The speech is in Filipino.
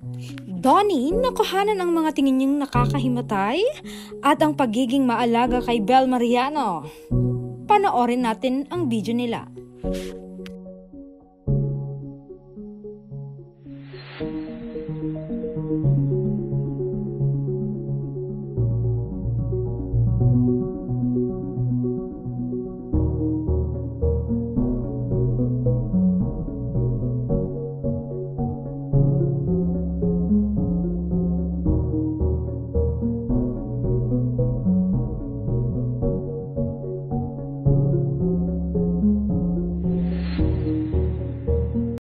Donnie, nakuhanan ang mga tingin niyang nakakahimatay at ang pagiging maalaga kay Bel Mariano. Panoorin natin ang video nila.